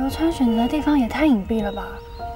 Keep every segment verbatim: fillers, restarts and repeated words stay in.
刘川选择的地方也太隐蔽了吧？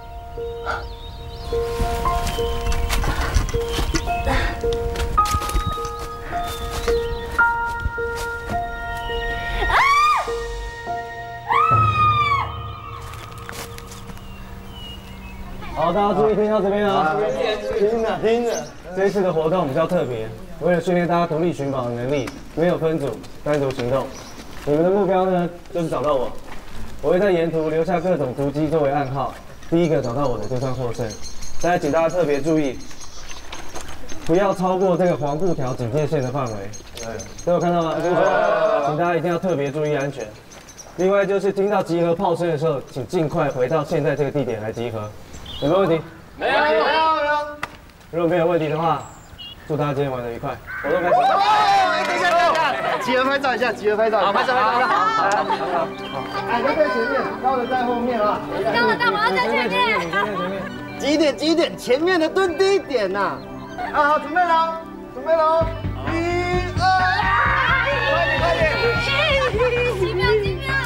好，大家注意听到这边啊！听着听着，这一次的活动比较特别，为了训练大家独立寻宝的能力，没有分组，单独行动。你们的目标呢，就是找到我。我会在沿途留下各种足迹作为暗号，第一个找到我的就算获胜。大家请大家特别注意，不要超过这个黄布条警戒线的范围。都有看到吗？请大家一定要特别注意安全。另外就是听到集合炮声的时候，请尽快回到现在这个地点来集合。有没有问题？ 没有，没有，没有。 如果没有问题的话，祝大家今天玩得愉快，活动开始。 哎，等一下，等一下，集合拍照一下，集合拍照。好，拍照，拍照，好，好，好。矮的在前面，高的在后面啊。 高的干嘛在前面？ 你先在前面。 挤一点，挤一点，前面的蹲低一点呐。啊，好，准备喽，准备喽，一、二，快点，快点。 几秒，几秒。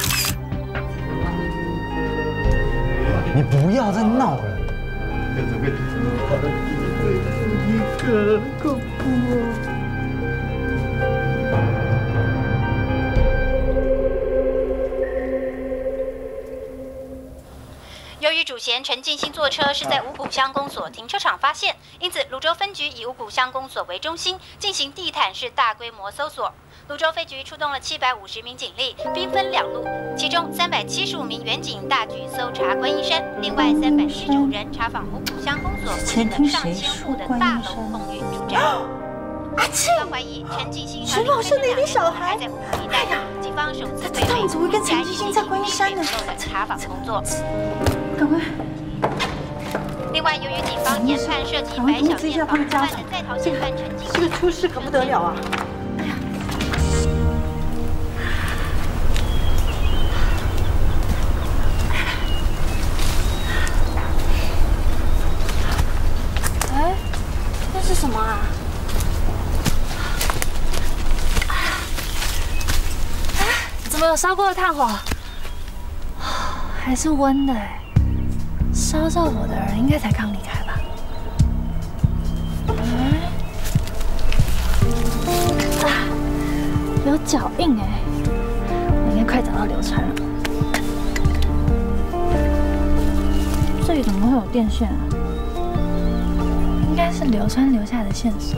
你不要再闹了。 跟着，跟着，一个恐怖哦。 由于主嫌陈进兴坐车是在五股乡公所停车场发现，因此泸州分局以五股乡公所为中心进行地毯式大规模搜索。泸州分局出动了七百五十名警力，兵分两路，其中三百七十五名员警大举搜查观音山，另外三百七十五人查访五股乡公所附近的上千户的大楼公寓住宅。 阿庆， 警方怀疑陈进兴石宝是那个小孩。 在五股一带，警方首次对他怎么会跟陈进兴在观音山呢？ 的查访工作。 赶快！ 另外，由于警方研判涉及白小燕访犯的在逃嫌犯陈进兴， 这个出事可不得了啊！哎呀！哎，这是什么啊？怎么有烧过的炭火？还是温的哎，烧着火的人应该才刚离开吧？哎，啊，有脚印哎，我应该快找到刘川了。这里怎么会有电线啊？应该是刘川留下的线索。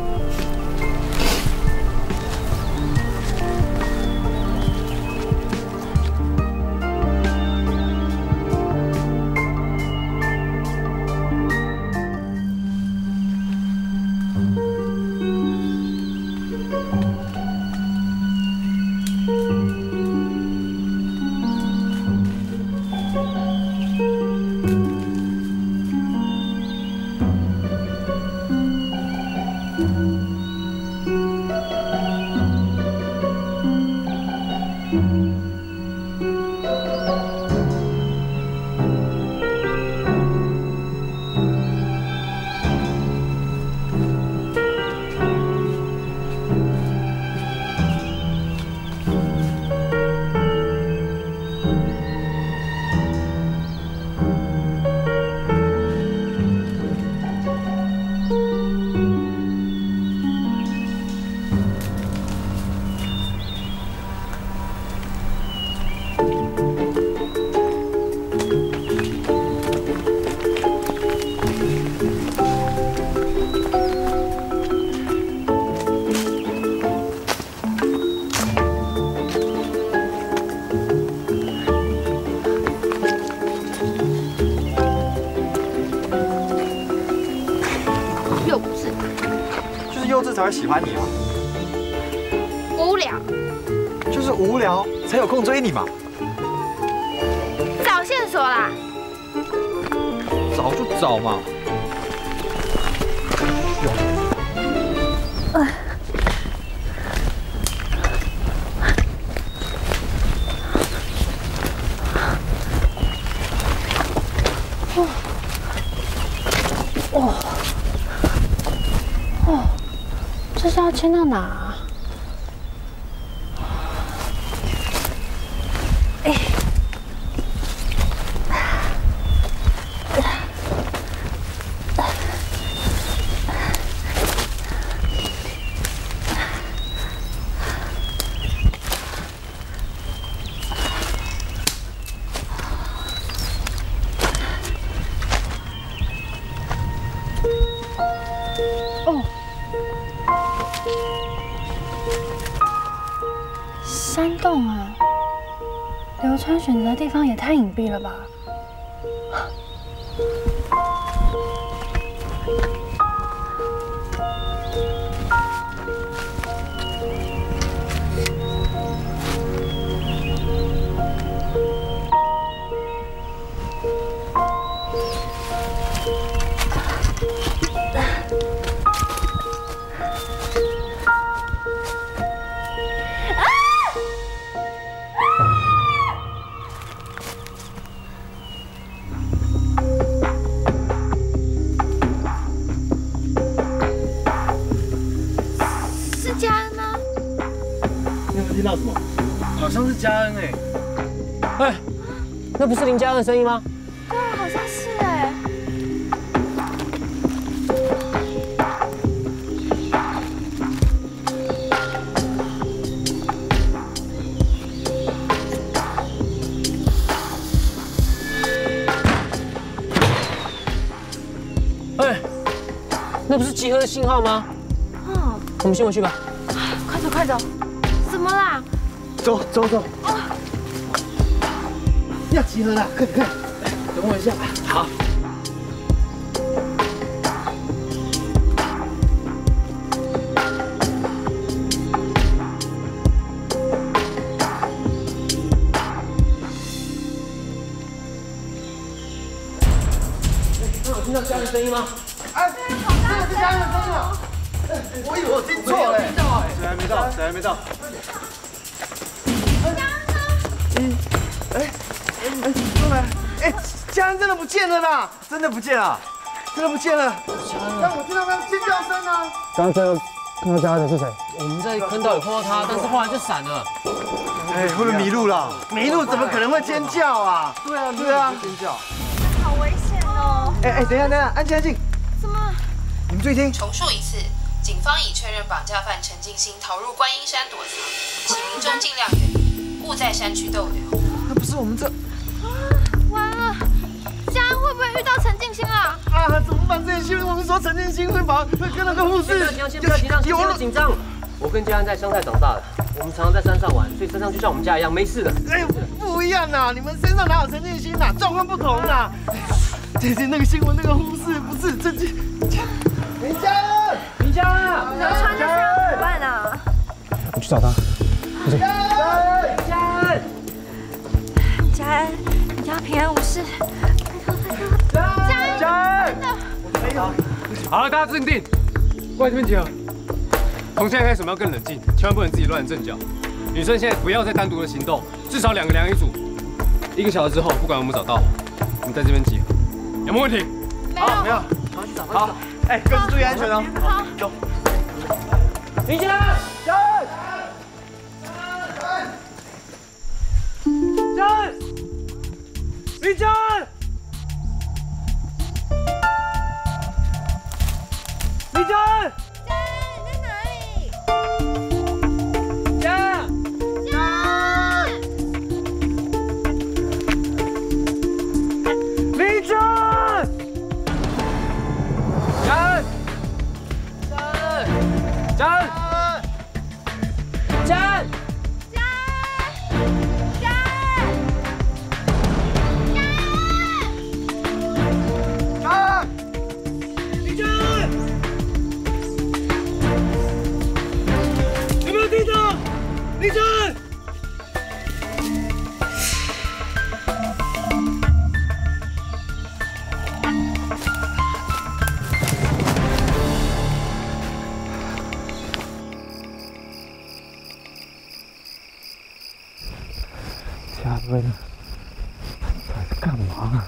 才会喜欢你啊！ 无聊， 就是无聊才有空追你嘛。 找线索啦！ 找就找嘛。 呃哦哦哦，这是要牵到哪啊？哎， 川选择的地方也太隐蔽了吧？ 听到什么？好像是嘉恩哎！ 哎，那不是林嘉恩的声音吗？ 对啊，好像是哎。 哎，那不是集合的信号吗？ 嗯， 我们先回去吧。 快走快走！怎么啦？ 走走走。 要集合了，快点快点！等我一下。 好。那有听到家人声音吗？ 哎，这个是家人的声音啊！我以为我听错了。谁还没到？谁还没到？嗯，哎，哎，钟来，哎，家人真的不见了啦！ 真的不见了， 真的不见了！但我听到刚刚尖叫声啊！ 刚刚最后看到家人的是谁？ 我们在坑道有碰到他，但是后来就闪了。 哎，会不会迷路了？ 迷路怎么可能会尖叫啊？ 对啊， 对啊， 尖叫。 好危险哦！ 哎哎，等一下等一下，安静安静。 什么？ 你们注意听。 重述一次，警方已确认绑架犯陈进兴逃入观音山躲藏，请民众尽量远离，勿在山区逗留。 那不是我们这…… 完了，嘉恩会不会遇到陈静心啊？ 啊，怎么办？这些新闻我们说陈建新会把会跟那个护士…… 先不要先不要紧张，先不要紧张。我跟嘉恩在乡下长大的，我们常常在山上玩，所以山上就像我们家一样，没事的。 哎，不一样啊！你们身上哪有陈建新啊？状况不同啊！这这那个新闻那个护士不是陈建……林嘉恩， 林嘉恩啊， 流川那是要怎么办啊？ 我去找他。不是。 嘉恩， 嘉恩，你要平安无事，拜托拜托。嘉恩， 嘉恩， 好了，大家镇定，过来这边集合。从现在开始，我们要更冷静，千万不能自己乱阵脚。女生现在不要再单独的行动，至少两个两一组。一个小时之后，不管有没有找到，我们在这边集合，有没有问题？ 好， 没有。 好去找， 好，哎，各自注意安全哦。 好， 走。 林嘉恩， 嘉恩， 嘉恩，林嘉恩，林嘉恩。 嘉恩，他在干嘛？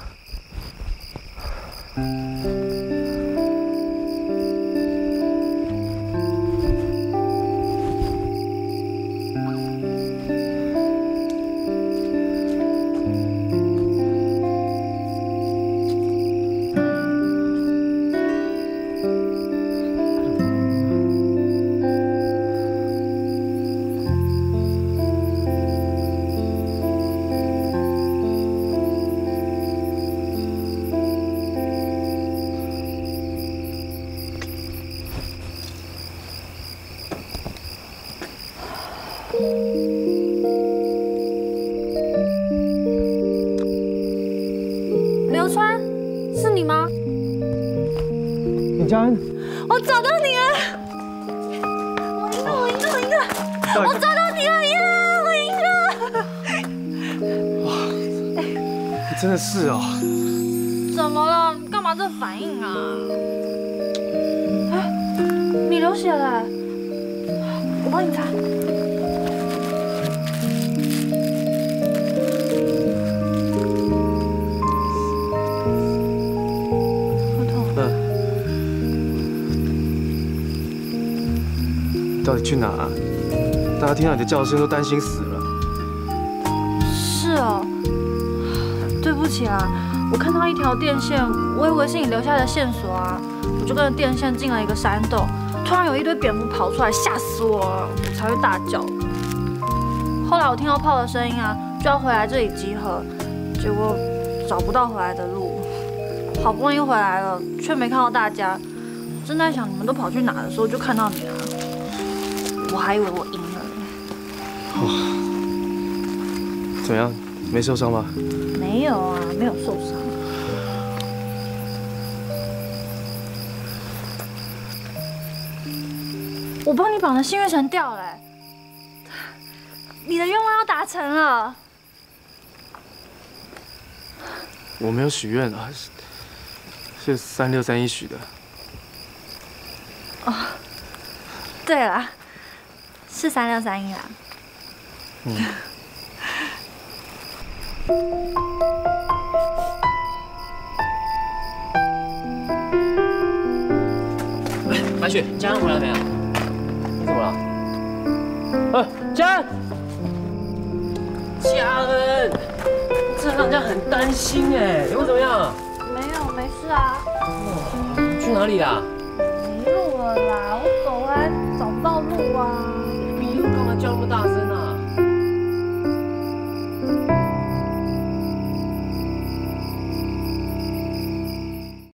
李佳恩， 我找到你了！我赢了，我赢了，我赢了！我找到你了，耶！我赢了！ 你真的是哦。 怎么了？你干嘛这反应啊？哎，你流血了，我帮你擦。会痛？ 嗯。你到底去哪啊？大家听到你的叫声都担心死了。 是哦，对不起啊。我看到一条电线，我以为是你留下的线索啊，我就跟着电线进了一个山洞，突然有一堆蝙蝠跑出来，吓死我了，我才会大叫。后来我听到炮的声音啊，就要回来这里集合，结果找不到回来的路，好不容易回来了，却没看到大家。正在想你们都跑去哪的时候，就看到你了，我还以为我赢了。 哦，怎么样？没受伤吧？ 没有啊，没有受伤。我帮你绑的幸运绳掉了，你的愿望要达成了。 我没有许愿啊，是是三六三一许的。 哦，对了，是三六三一啦。 嗯。 白雪，佳恩回来没有？你怎么了？呃，佳恩，佳恩，这让人家很担心哎，你会怎么样？ 没有，没事啊。 哦，去哪里啦？